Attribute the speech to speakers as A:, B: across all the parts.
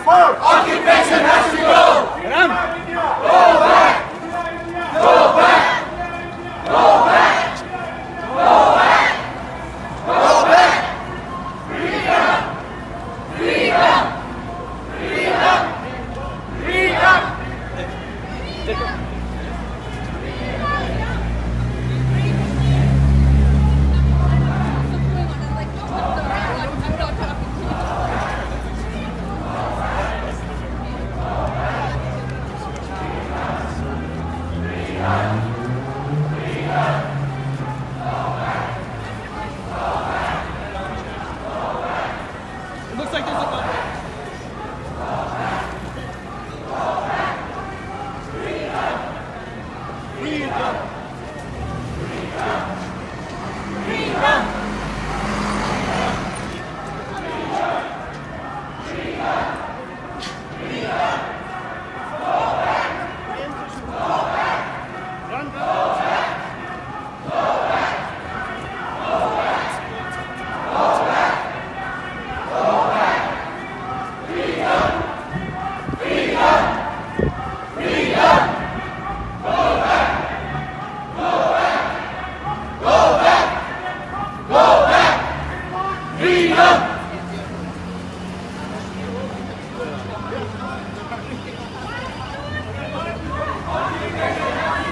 A: Occupation has to go! Go back! Go back! Go back! Go back! Go back! Freedom! Freedom! Freedom! Freedom!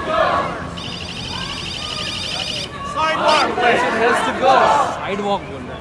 B: Sidewalk बोल रहा है